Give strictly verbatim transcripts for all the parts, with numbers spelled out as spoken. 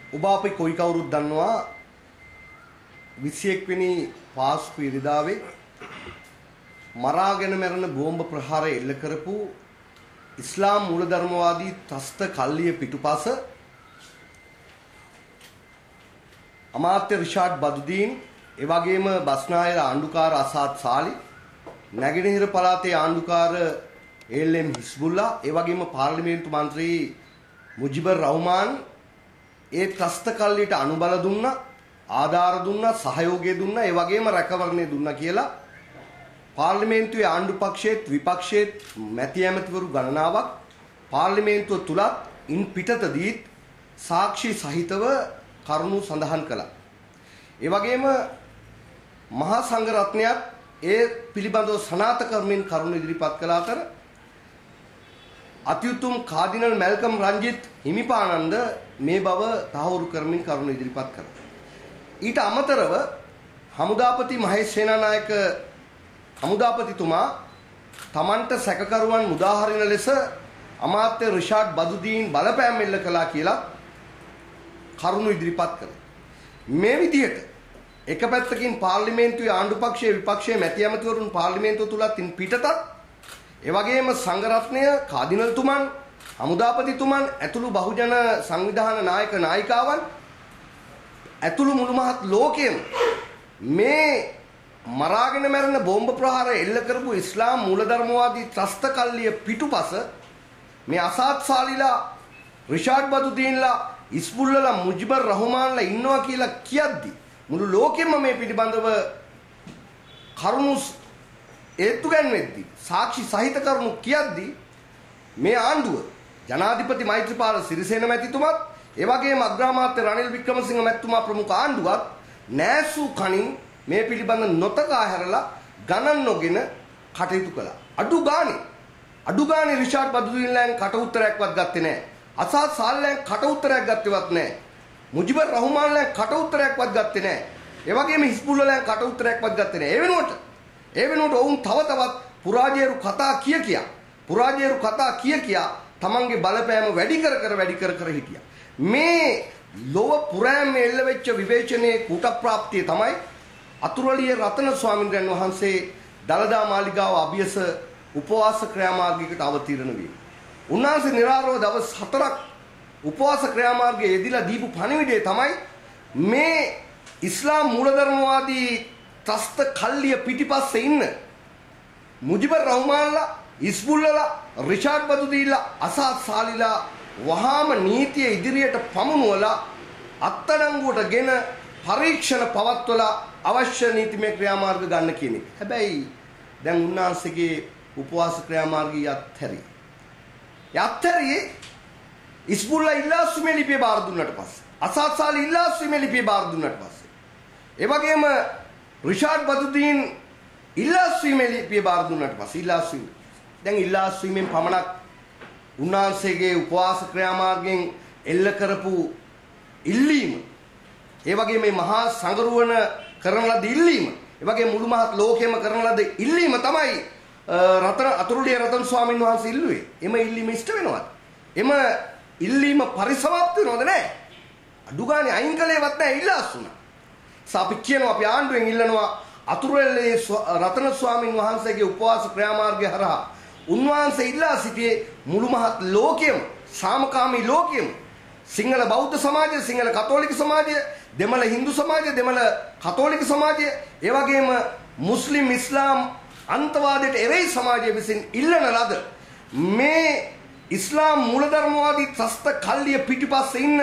ඔබ අපි කොයි කවුරුත් දන්නවා විසි එක් වෙනි පාස්කු ඉරිදාවේ මරාගෙන මැරෙන බෝම්බ ප්‍රහාරය එල්ල කරපු ඉස්ලාම් මූලධර්මවාදී ත්‍රස්ත කල්ලිය පිටුපස අමාත්‍ය රිෂාඩ් බදුදීන් ඒ වගේම බස්නාහිර ආණ්ඩුකාර අසාද් සාලි නැගෙනහිර පළාතේ ආණ්ඩුකාර එල් එම් හිස්බුල්ලා ඒ වගේම පාර්ලිමේන්තු මන්ත්‍රී මුජිබර් රහ්මාන් ඒ ත්‍රස්ත කල්ලියට අනුබල දුන්නා ආධාර දුන්නා සහයෝගය දුන්නා ඒ වගේම රැකවරණය දුන්නා කියලා පාර්ලිමේන්තුවේ ආණ්ඩු පක්ෂයේත් විපක්ෂයේත් මැති ඇමතිවරු ගණනාවක් පාර්ලිමේන්තුව තුලත් ඉන් පිටතදී සාක්ෂි සහිතව කරුණු සඳහන් කළා. ඒ වගේම මහා සංඝ රත්නයත් ඒ පිළිබඳව සනාථ කරමින් කරුණු ඉදිරිපත් කළ අතර අතිඋතුම් කාදිනල් මැල්කම් රංජිත් හිමිපාණන්ද මේ බව තහවුරු කරමින් කරුණු ඉදිරිපත් කළා. ඊට අමතරව හමුදාපති මහේෂ් සේනානායක හමුදාපතිතුමා තමන්ට සැකකරුවන් මුදාහරින ලෙස අමාත්‍ය රිෂාඩ් බදුදීන් බලපෑම් එල්ල කළා කියලා කරුණු ඉදිරිපත් කළා. මේ විදිහට එක පැත්තකින් පාර්ලිමේන්තුවේ ආණ්ඩු පක්ෂයේ විපක්ෂයේ මැති ඇමතිවරුන් පාර්ලිමේන්තුව තුලත් ඉන් පිටතත් ඒ වගේම සංඝ රත්නය කාදිනල්තුමන් හමුදාපතිතුමන් ඇතුළු බහුජන සංවිධාන නායක නායිකාවන් ඇතුළු මුළු මහත් ලෝකයේම මේ මරාගෙන මැරෙන බෝම්බ ප්‍රහාර එල්ල කරපු ඉස්ලාම් මූලධර්මවාදී ත්‍රස්ත කල්ලිය පිටුපස මේ අසාද් සාලිලා රිෂාඩ් බදුදීන්ලා ඉස්බුල්ලා මුජිබර් රහ්මාන්ලා ඉන්නවා කියලා කියද්දි මුළු ලෝකෙම මේ පිළිබඳව කරුණු ඒත්තු ගන්නෙද්දි සාක්ෂි සහිත කරුණු කියද්දි මේ ආණ්ඩුව ජනාධිපති මෛත්‍රීපාල සිරිසේන මැතිතුමත් ඒ වගේම අග්‍රාමාත්‍ය රනිල් වික්‍රමසිංහ මැතිතුමා ප්‍රමුඛ ආණ්ඩුවත් නෑසු කණින් මේ පිළිබඳ නොතකා හැරලා ගණන් නොගෙන කටයුතු කළා. අඩු ගානේ අඩු ගානේ රිෂාඩ් බදුදීන්ලයන් කට උත්තරයක්වත් ගත්තේ නැහැ. අසාද් සාල්ලයන් කට උත්තරයක් ගත්තේවත් නැහැ. මුජිබර් රහ්මාන්ලයන් කට උත්තරයක්වත් ගත්තේ නැහැ. ඒ වගේම හිස්බුල්ලාලයන් කට උත්තරයක්වත් ගත්තේ නැහැ. ඒ වෙනුවට ඒ වෙනුවට ඔවුන් තව තවත් පුරාජේරු කතා කිය කියා පුරාජේරු කතා කිය කියා තමන්ගේ බලපෑම වැඩි කර කර වැඩි කර කර හිටියා. මේ ලොව පුරෑම එල්ල වෙච්ච විවේචනයේ කුට ප්‍රාප්තිය තමයි අතුරුලිය රතන ස්වාමීන් වහන්සේ දලදා මාලිගාව අභියස උපවාස ක්‍රියාමාර්ගයකට අවතීර්ණ වීම. උන්වහන්සේ නිරාරව දවස් හතරක් උපවාස ක්‍රියාමාර්ගයේ යෙදিলা දීපු පණිවිඩය තමයි මේ ඉස්ලාම් මූලධර්මවාදී ත්‍රස්ත කල්ලිය පිටිපස්සේ ඉන්න මුජිබර් රහ්මාන්ලා ඉස්බුල්ලා රිෂාඩ් බදුදීන්ලා අසාද් සාලිලා වහාම නීතිය ඉදිරියට පමුණුවලා අත්අඩංගුවටගෙන පරීක්ෂණ පවත්වලා අවශ්‍ය නීතිමය ක්‍රියාමාර්ග ගන්න කියන එක. හැබැයි දැන් උන්වහන්සේගේ උපවාස ක්‍රියාමාර්ගය අත්හැරි. යත්හැරියේ ඉස්බුල්ලා ඉල්ලාස්මේ ලිපිය බාර දුන්නට පස්සේ අසාද් සාලි ඉල්ලාස්මේ ලිපිය බාර දුන්නට පස්සේ ඒ වගේම රිෂාඩ් බදුදීන් ඉල්ලාස්මේ ලිපිය බාර දුන්නට පස්සේ ඉල්ලාස්මේ දැන් ඉල්ලාස්මෙන් පමණක් උන්වහන්සේගේ උපවාස ක්‍රියාමාර්ගයෙන් එල්ල කරපු ඉල්ලීම ඒ වගේ මේ මහා සංගරුවන කරන ලද ඉල්ලීම ඒ වගේ මුළු මහත් ලෝකෙම කරන ලද ඉල්ලීම තමයි රතන අතුරුලිය රතන ස්වාමීන් වහන්සේ ඉල්ලුවේ. එම ඉල්ලීම ඉෂ්ට වෙනවද? එම ඉල්ලීම පරිසමාප්ත වෙනවද නැහැ? අඩු ගානේ අයින් කළේවත් නැහැ ඉල්ලාස්සුණා. අපි කියනවා අපි ආණ්ඩුවෙන් ඉල්ලනවා අතුරුලිය රතන ස්වාමීන් වහන්සේගේ උපවාස ක්‍රියාමාර්ගය හරහා උන්වහන්සේ ඉල්ලා සිටියේ මුළු මහත් ලෝකෙම සාමකාමී ලෝකෙම සිංහල බෞද්ධ සමාජය, සිංහල කතෝලික සමාජය, දෙමළ හින්දු සමාජය, දෙමළ කතෝලික සමාජය, ඒ වගේම මුස්ලිම් ඉස්ලාම් අන්තවාදයට එරෙහි සමාජය විසින් ඉල්ලන ලද මේ ඉස්ලාම් මූලධර්මවාදී ත්‍රස්ත කල්ලිය පිටිපස්සේ ඉන්න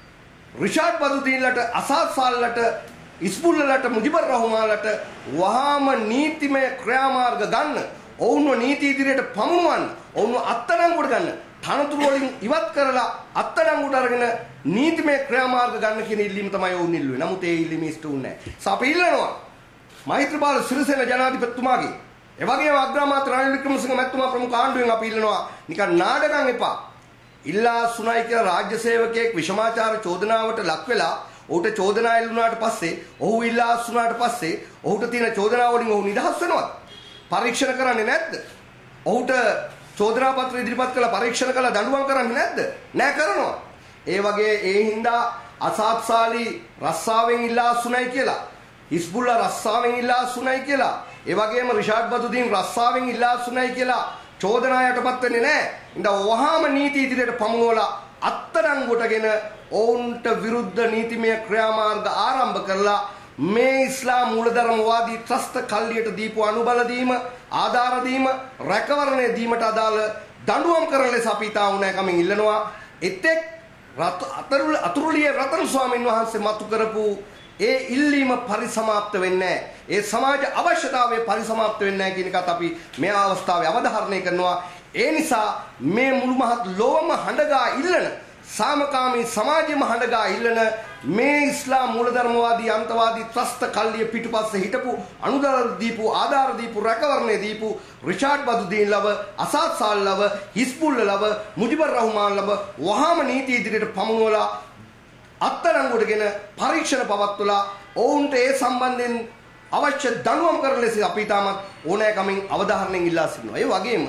රිෂාඩ් බදුදීන්ලට අසාද් සාල්ලට ඉස්බුල්ලාලට මුජිබර් රහ්මාන්ලට වහාම නීතිමය ක්‍රියාමාර්ග ගන්න, ඔවුන්ව නීති ඉදිරියට පමුණුවන්න, ඔවුන්ව අත්අඩංගුවට ගන්න, තනතුරු වලින් ඉවත් කරලා අත්අඩංගුවට අරගෙන නීතිමය ක්‍රියාමාර්ග ගන්න කියන ඉල්ලීම තමයි ඔවුන් ඉල්ලුවේ. නමුත් ඒ ඉල්ලීම ඉෂ්ට වුණේ නැහැ. අපි ඉල්ලනවා මෛත්‍රීපාල සිරිසේන ජනාධිපතිතුමාගේ ඒ වගේම අග්‍රාමාත්‍ය රනිල් වික්‍රමසිංහ මැතිතුමා ප්‍රමුඛ ආණ්ඩුවෙන් අපි ඉල්ලනවා නිකන් නාඩගම් එපා. ඉල්ලා සුණයි කියලා රාජ්‍ය සේවකයෙක් විෂමාචාර චෝදනාවට ලක් වෙලා ඔහුට චෝදනා එල්ලුණාට පස්සේ ඔහු ඉල්ලා සුණාට පස්සේ ඔහුට තියෙන චෝදනාව වලින් ඔහු නිදහස් වෙනවද? පරීක්ෂණ කරන්නේ නැද්ද? ඔහුට චෝදනා පත්‍ර ඉදිරිපත් කළා පරීක්ෂණ කළා දඬුවම් කරන්නේ නැද්ද? නෑ කරනවා. ඒ වගේ ඒ හින්දා අසාත් සාලි රස්සාවෙන් ඉල්ලා අසුනයි කියලා හිස්බුල්ලා රස්සාවෙන් ඉල්ලා අසුනයි කියලා ඒ වගේම රිෂාඩ් බදුදීන් රස්සාවෙන් ඉල්ලා අසුනයි කියලා චෝදනා යටපත් වෙන්නේ නැහැ. ඉතින් වහාම නීති ඉදිරියට පමුණුවලා අත්අඩංගුවටගෙන ඔවුන්ට විරුද්ධ නීතිමය ක්‍රියාමාර්ග ආරම්භ කරලා මේ ඉස්ලාම් මූලධර්මවාදී ත්‍රස්ත කල්ලියට දීපු අනුබල දීම, ආධාර දීම, රැකවරණය දීමට අදාළ දඬුවම් කරන ලෙස අපි තා උණෑකමින් ඉල්ලනවා. එතෙක් අතුරුලියේ රතන ස්වාමීන් වහන්සේ මතු කරපු ඒ ඉල්ලීම පරිසමාප්ත වෙන්නේ නැහැ. ඒ සමාජ අවශ්‍යතාවය පරිසමාප්ත වෙන්නේ නැහැ කියන එකත් අපි මේ අවස්ථාවේ අවධාරණය කරනවා. ඒ නිසා මේ මුළු මහත් ලෝම හඬගා ඉල්ලන සාමකාමී සමාජෙම හඬගා ඉල්ලන මේ ඉස්ලාම් මූලධර්මවාදී අන්තවාදී ත්‍රස්ත කල්ලිය පිටුපස්සේ හිටපු අනුදාන දීපු ආධාර දීපු රැකවරණය දීපු රිෂාඩ් බදුදීන් ලව අසාත් සාල් ලව හිස්බුල් ලව මුජිබර් රහ්මාන් ලව වහාම නීති ඉදිරියට පමුණුවලා අත්අඩංගුවටගෙන පරීක්ෂණ පවත්වලා ඔවුන්ට ඒ සම්බන්ධයෙන් අවශ්‍ය දඬුවම් කරන ලෙස අපි තාමත් ඕනෑකමින් අවධාරණයෙන් ඉල්ලා සිටිනවා. ඒ වගේම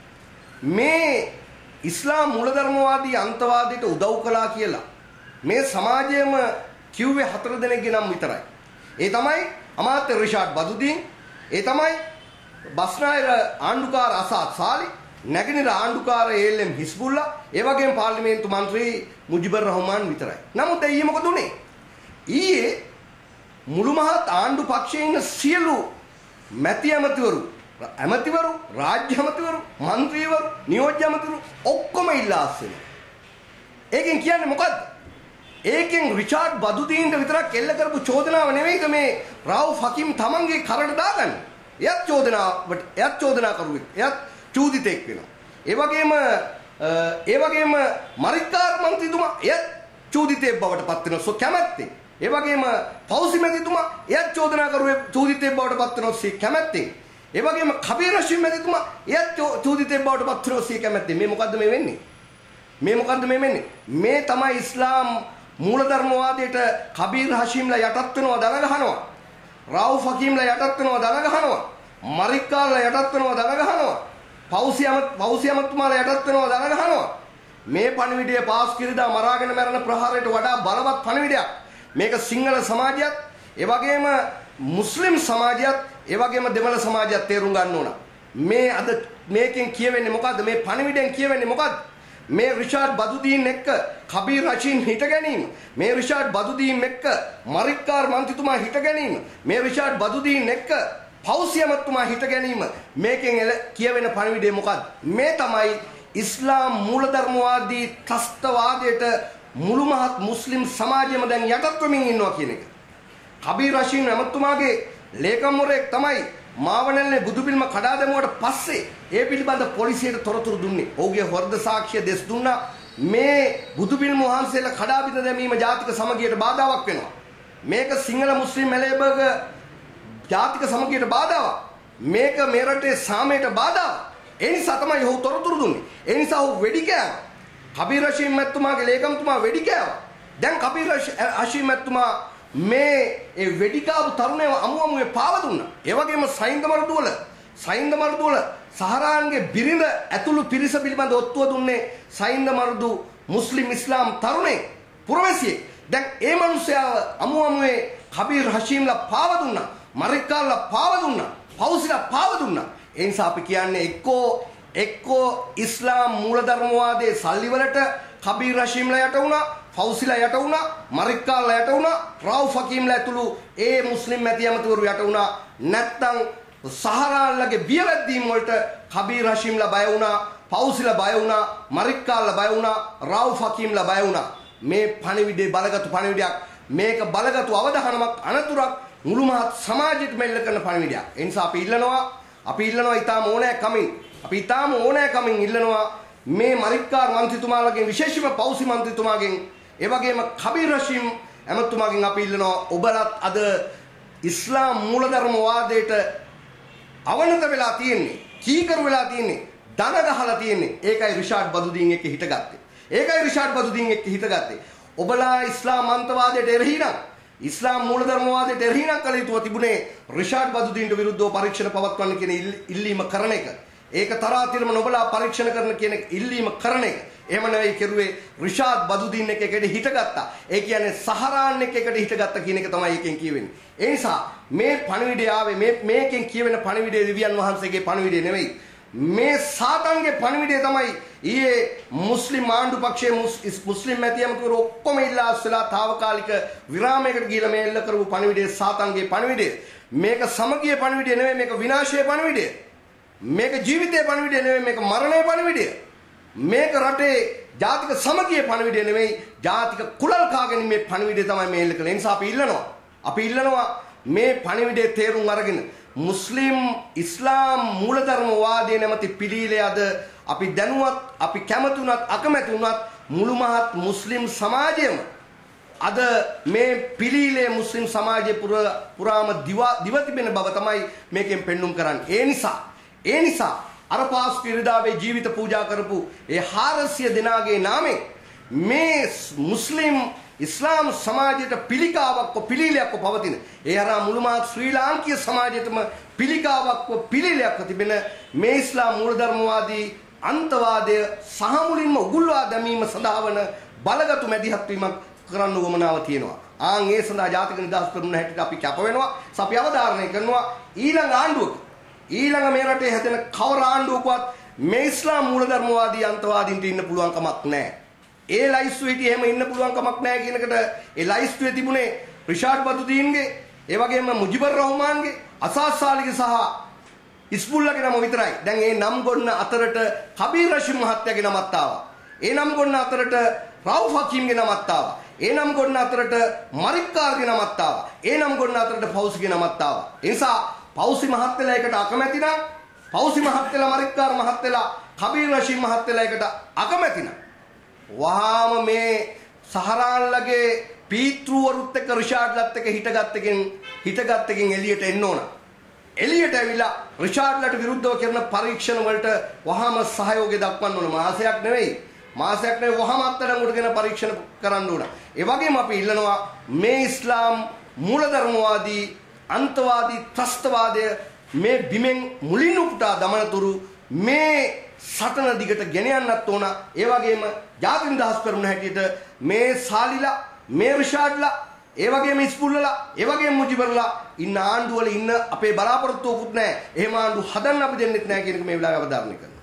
මේ ඉස්ලාම් මූලධර්මවාදී අන්තවාදයට උදව් කළා කියලා මේ සමාජයේම කිව්වේ හතර දෙනෙක්ගේ නම් විතරයි. ඒ තමයි අමාත්‍ය රිෂාඩ් බදුදීන්, ඒ තමයි බස්නාහිර ආණ්ඩුකාර අසාත් සාලි, නැගෙනහිර ආණ්ඩුකාර ඒ.එල්.එම්. හිස්බුල්ලා, ඒ වගේම පාර්ලිමේන්තු මන්ත්‍රී මුජිබර් රහ්මාන් විතරයි. නමුත් ඊයේ මොකද උනේ? ඊයේ මුළු මහත් ආණ්ඩු පක්ෂයේ ඉන්න සියලු මැති ඇමතිවරු, ඇමතිවරු, රාජ්‍ය ඇමතිවරු, മന്ത്രിවරු, නියෝජ්‍ය ඇමතිවරු ඔක්කොම ඉල්ලා අස්සෙනවා. ඒකෙන් කියන්නේ මොකද්ද? ඒකෙන් රිචාඩ් බදුදීන්ට විතරක් එල්ල කරපු චෝදනාව නෙවෙයිද මේ රවුෆ් හකීම් තමන්ගේ කරට දාගන්නේ. එයත් චෝදනාවට එයත් චෝදනා කරුවෙක්. එයත් චූදිතෙක් වෙනවා. ඒ වගේම ඒ වගේම මරික්කාර් මන්ත්‍රීතුමා එයත් චූදිතෙක් බවට පත් වෙනවා. සෝ කැමැත්තෙන්. ඒ වගේම පෞසි මැතිතුමා එයත් චෝදනා කරුවේ චූදිතෙක් බවට පත් වෙනවා. සී කැමැත්තෙන්. ඒ වගේම කබීර් රෂීද් මැතිතුමා එයත් චූදිතෙක් බවට පත් වෙනවා. සී කැමැත්තෙන්. මේ මොකද්ද මේ වෙන්නේ? මේ මොකද්ද මේ වෙන්නේ? මේ තමයි ඉස්ලාම් මූලධර්මවාදයට කබීර් හෂීම්ලා යටත් වෙනවා දන ගහනවා. රවුෆ් හකීම්ලා යටත් වෙනවා දන ගහනවා. මරික්කාර්ලා යටත් වෙනවා දන ගහනවා. පෞසියමත් පෞසියමත්තුමාලා යටත් වෙනවා දන ගහනවා. මේ පණිවිඩය පාස් කිරිදා මරාගෙන මරන ප්‍රහාරයට වඩා බලවත් පණිවිඩයක්. මේක සිංහල සමාජයත්, ඒ වගේම මුස්ලිම් සමාජයත්, ඒ වගේම දෙමළ සමාජයත් තේරුම් ගන්න ඕන. මේ අද මේකෙන් කියවෙන්නේ මොකද්ද? මේ පණිවිඩයෙන් කියවෙන්නේ මොකද්ද? මේ රිෂාඩ් බදුදීන් එක්ක කබීර් රෂීන් හිට ගැනීම, මේ රිෂාඩ් බදුදීන් එක්ක මරික්කාර් මන්ත්‍රීතුමා හිට ගැනීම, මේ රිෂාඩ් බදුදීන් එක්ක පෞසියමත්තුමා හිට ගැනීම, මේකෙන් කියවෙන පණිවිඩය මොකද්ද? මේ තමයි ඉස්ලාම් මූලධර්මවාදී ත්‍රස්තවාදයට මුළු මහත් මුස්ලිම් සමාජයම දැන් යටත් වෙමින් ඉන්නවා කියන එක. කබීර් රෂීන් ඇමතුමාගේ ලේකම්වරයෙක් තමයි මාවනල්ලේ බුදුපිල්ම කඩා දැමුවට පස්සේ ඒ පිළිබඳ පොලිසියට තොරතුරු දුන්නේ. ඔහුගේ හොර්ද සාක්ෂිය දෙස් දුන්නා. මේ බුදුපිල්ම වහන්සේලා කඩා බිඳ දැමීම ජාතික සමගියට බාධාවක් වෙනවා. මේක සිංහල මුස්ලිම් මෙලේබර්ග ජාතික සමගියට බාධාවක්. මේක මේ රටේ සාමයට බාධාවක්. ඒ නිසා තමයි ඔහු තොරතුරු දුන්නේ. ඒ නිසා ඔහු වෙඩි කෑවා. කබීර් රෂීද් මැතිතුමාගේ ලේකම්තුමා වෙඩි කෑවා. දැන් කබීර් රෂීද් මැතිතුමා මේ ඒ වෙඩිකාපු තරුණයව අමු අමුවේ පාව දුන්නා. ඒ වගේම සයින්ද මර්දුවල සයින්ද මර්දුවල සහරාන්ගේ බිරිඳ ඇතුළු පිරිස පිළිබඳ ඔත්තුව දුන්නේ සයින්ද මර්දු මුස්ලිම් ඉස්ලාම් තරුණේ පුරවැසියෙක්. දැන් ඒ මිනිස්යාව අමු අමුවේ කබීර් හෂීම්ලා පාව දුන්නා. මරික්කාර්ලා පාව දුන්නා. පෞසිලා පාව දුන්නා. ඒ නිසා අපි කියන්නේ එක්කෝ එක්කෝ ඉස්ලාම් මූලධර්මවාදයේ සල්ලි වලට කබීර් හෂීම්ලා යට වුණා. පෞසිලා යට වුණා, මරික්කාර්ලා යට වුණා, රවුෆ් හකීම්ලා ඇතුළු ඒ මුස්ලිම් මැති ඇමතිවරු යට වුණා. නැත්තම් සහරාන්ලගේ බියවැද්දීම් වලට කබීර් හෂීම්ලා බය වුණා, පෞසිලා බය වුණා, මරික්කාර්ලා බය වුණා, රවුෆ් හකීම්ලා බය වුණා. මේ පණිවිඩේ බලගත්ු පණිවිඩයක්. මේක බලගත්ු අවධානමක් අනතුරක් මුළු මහත් සමාජයට මෙල්ල කරන පණිවිඩයක්. ඒ නිසා අපි ඉල්ලනවා, අපි ඉල්ලනවා ඊටාම ඕනෑ කමින්. අපි ඊටාම ඕනෑ කමින් ඉල්ලනවා මේ මරික්කාර් මන්ත්‍රීතුමාලගෙන් විශේෂම පෞසි මන්ත්‍රීතුමාගෙන් ඒ වගේම කබීර් රෂීම් ඇමතුමාගෙන් අපි ඉල්ලනවා ඔබලත් අද ඉස්ලාම් මූලධර්මවාදයට අවනත වෙලා තියෙන්නේ, කීකරු වෙලා තියෙන්නේ, දන ගහලා තියෙන්නේ. ඒකයි රිෂාඩ් බදුදීන් එක්ක හිටගත්තේ. ඒකයි රිෂාඩ් බදුදීන් එක්ක හිටගත්තේ. ඔබලා ඉස්ලාම් අන්තවාදයට එරෙහි නම්, ඉස්ලාම් මූලධර්මවාදයට එරෙහි නම් කළ යුතුව තිබුණේ රිෂාඩ් බදුදීන්ට විරුද්ධව පරීක්ෂණ පවත්වන්න කියන ඉල්ලීම කරන එක. ඒක තරාතිරම නොබලා පරීක්ෂණ කරන කියන ඉල්ලීම කරන එක. එහෙම නෙවෙයි කෙරුවේ රිෂාඩ් බදුදීන් එක එකට හිටගත්තා. ඒ කියන්නේ සහරාන් එක එකට හිටගත්තා කියන එක තමයි එකෙන් කියවෙන්නේ. ඒ නිසා මේ පණිවිඩය ආවේ මේ මේකෙන් කියවෙන පණිවිඩය දෙවියන් වහන්සේගේ පණිවිඩය නෙවෙයි. මේ සාතන්ගේ පණිවිඩය තමයි ඊයේ මුස්ලිම් ආණ්ඩු පක්ෂයේ මුස්ලිම් මැතිවරු ඔක්කොම ඉල්ලා අස්සලා తాවකාලික විරාමයකට ගිහිලා මේ එල්ල කරපු පණිවිඩය සාතන්ගේ පණිවිඩය. මේක සමගිය පණිවිඩය නෙවෙයි මේක විනාශයේ පණිවිඩය. මේක ජීවිතයේ පණිවිඩය නෙවෙයි මේක මරණයේ පණිවිඩය. මේක රටේ ජාතික සමගිය පණිවිඩය නෙවෙයි ජාතික කුලල් කාගෙන මේ පණිවිඩය තමයි මේ එල්ල කළේ. ඒ නිසා අපි ඉල්ලනවා. අපි ඉල්ලනවා මේ පණිවිඩයේ තේරුම් අරගෙන මුස්ලිම් ඉස්ලාම් මූලධර්මවාදයේ නැමැති පිළිලය අද අපි දැනුවත් අපි කැමතුණත් අකමැති වුණත් මුළු මහත් මුස්ලිම් සමාජයම අද මේ පිළිලේ මුස්ලිම් සමාජයේ පුරාම දිව තිබෙන බව තමයි මේකෙන් පෙන්눔 කරන්නේ. ඒ නිසා ඒ නිසා අර පාස්කු ඉරිදාවේ ජීවිත පූජා කරපු ඒ හාරසිය දෙනාගේ නාමයෙන් මේ මුස්ලිම් ඉස්ලාම් සමාජයට පිළිකාවක්ව පිළිලයක්ව පවතින ඒ හරහා මුළු මහත් ශ්‍රී ලාංකීය සමාජයටම පිළිකාවක්ව පිළිලයක්ව තිබෙන මේ ඉස්ලාම් මූලධර්මවාදී අන්තවාදය සහ මුලින්ම උගුල්වා දැමීම සඳහා වන බලගතු මැදිහත් වීමක් කරන්න උවමනාව තියෙනවා. ආන් ඒ සඳහා ජාතික නිදහස් පෙරමුණ හැටියට අපි කැප වෙනවා. අපි අවධාරණය කරනවා ඊළඟ ආණ්ඩුවක ඊළඟ මේ රටේ හැදෙන කවර ආණ්ඩුවකවත් මේ ඉස්ලාම් මූලධර්මවාදී අන්තවාදීන්ට ඉන්න පුළුවන් කමක් නැහැ. ඒ ලයිස්තුවේ හිටියේ එහෙම ඉන්න පුළුවන් කමක් නැහැ කියන එකට ඒ ලයිස්තුවේ තිබුණේ රිෂාඩ් බදුදීන්ගේ ඒ වගේම මුජිබර් රහ්මාන්ගේ අසාස් සාලිගේ සහ ඉස්බුල්ලාගේ නම විතරයි. දැන් මේ නම් ගොන්න අතරට කබීර් රෂීද් මහත්තයාගේ නමත් ආවා. ඒ නම් ගොන්න අතරට රවුෆ් හකීම්ගේ නමත් ආවා. ඒ නම් ගොන්න අතරට මරික්කාර්ගේ නමත් ආවා. ඒ නම් ගොන්න අතරට පෞසිගේ නමත් ආවා. ඒ නිසා පෞසි මහත්තයලා එකට අකමැති නම් පෞසි මහත්තයලා මරික්කාර් මහත්තයලා කබීර් රෂීද් මහත්තයලා එකට අකමැති නම් වහාම මේ සහරාන්ලගේ පීතෘවරුත් එක්ක රිෂාඩ්ලත් එක්ක හිටගත් එකෙන් හිටගත් එකෙන් එළියට එන්න ඕන. එළියට ඇවිල්ලා රිෂාඩ්ලට විරුද්ධව කරන පරීක්ෂණ වලට වහාම සහයෝගය දක්වන්න ඕන. මාසයක් නෙවෙයි. මාසයක් නෙවෙයි වහාම අත්අඩංගුවට ගෙන පරීක්ෂණ කරන්න ඕන. ඒ වගේම අපි ඉල්ලනවා මේ ඉස්ලාම් මූලධර්මවාදී අන්තවාදී ත්‍රස්තවාදය මේ බිමෙන් මුලින් උපුටා දමනතුරු මේ සටන දිගට ගෙන යන්නත් ඕන. ඒ වගේම ජාතික නිදහස් පෙරමුණ හැටියට මේ සාලිලා මේ රිෂාඩ්ලා ඒ වගේම ඉස්පුල්ලලා ඒ වගේම මුජිබර්ලා ඉන්න ආණ්ඩුවල ඉන්න අපේ බලාපොරොත්තුවකුත් නැහැ. එහෙම ආණ්ඩු හදන්න අපි දෙන්නෙත් නැහැ කියන එක මේ වෙලාවේ අවධාරණය කරනවා.